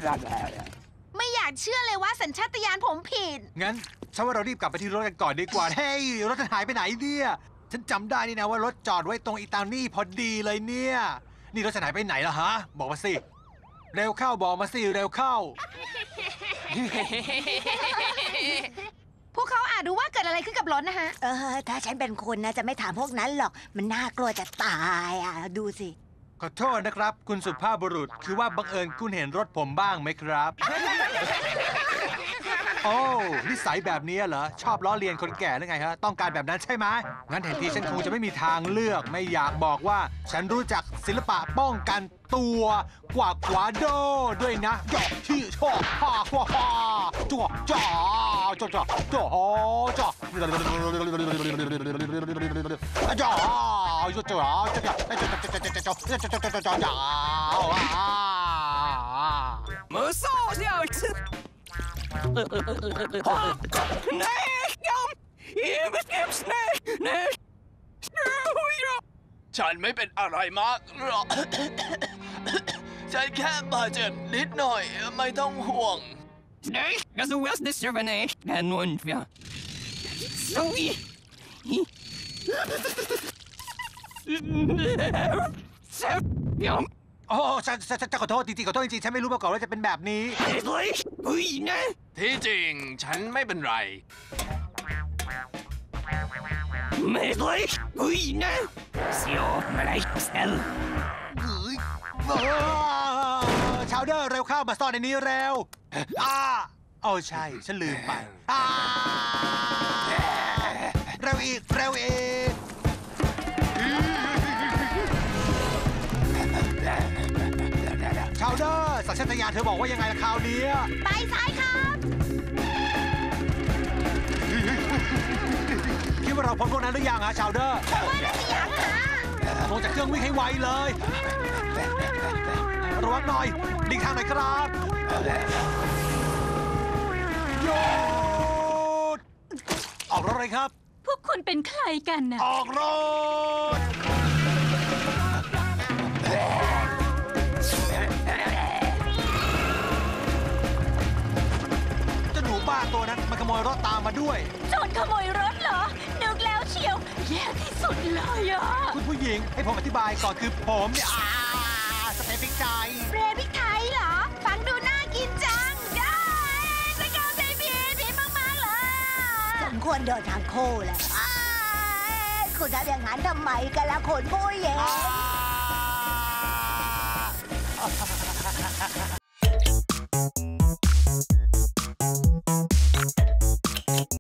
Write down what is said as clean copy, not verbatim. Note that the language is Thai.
ไม่อยากเชื่อเลยว่าสัญชาตญาณผมผิดงั้นฉันว่าเรารีบกลับไปที่รถกันก่อนดีกว่าเฮ้ยรถฉันหายไปไหนเนี่ยฉันจำได้นี่นะว่ารถจอดไว้ตรงอีตานี่พอดีเลยเนี่ยนี่รถฉันหายไปไหนล่ะฮะบอกมาสิเร็วเข้าบอกมาสิเร็วเข้าพวกเขาอาจรู้ว่าเกิดอะไรขึ้นกับรถนะฮะถ้าฉันเป็นคุณนะจะไม่ถามพวกนั้นหรอกมันน่ากลัวจะตายอ่ะดูสิขอโทษนะครับคุณสุภาพบุรุษคือว่าบังเอิญคุณเห็นรถผมบ้างไหมครับ โอ้นิสัยแบบนี้เหรอชอบล้อเลียนคนแก่หรือไงฮะต้องการแบบนั้นใช่ไหมงั้นเห็นทีฉันคงจะไม่มีทางเลือกไม่อยากบอกว่าฉันรู้จักศิลปะป้องกันตัวกว่าขวาโดด้วยนะจ่อที่ชอบฮ่าฮ่าฮ่าจ่อจ่อจ่อจ่อจ่อจ่อจ่อจ่อจ่อจ่อจ่อจ่อจ่อจ่อ无所有此。 ฉันไม่เป็นอะไรมากหรอก ฉันแค่บาดเจ็บนิดหน่อยไม่ต้องห่วง Nee, dat is wel de servane. En ja. Sorry. โอ้ฉันขอโทษจริงๆขอโทษจริงๆฉันไม่รู้มาก่อนว่าจะเป็นแบบนี้ที่จริงฉันไม่เป็นไรชาวเดอร์เร็วเข้ามาซ่อนในนี้เร็วโอ้ใช่ฉันลืมไปเร็วอีกเร็วอีกชาวเดอร์สัญชาตญาณเธอบอกว่ายังไงล่ะคราวนี้ไปซ้ายครับคิดว่าเราพ้นพวกนั้นหรือยังฮะชาวเดอร์ว่าน่าจะยังฮะลงจากเครื่องวิ่งให้ไวเลยระวังหน่อยดิ่งทางหน่อยครับหยุดออกรถเลยครับพวกคุณเป็นใครกันน่ะออกรถบ้าตัวนั้นมันขโมยรถตามมาด้วยโจรขโมยรถเหรอนึกแล้วเชียวแย่ที่สุดเลยอ่ะคุณผู้หญิงให้ผมอธิบายก่อนคือผมเนี่ยสเปรย์พริกไทยสเปรย์พริกไทยเหรอฟังดูน่ากินจังได้จะเข้าใจผิดมากๆเลยสมควรโดนทางคู่แหละคุณทำอย่างนั้นทำไมกันล่ะคุณผู้หญิง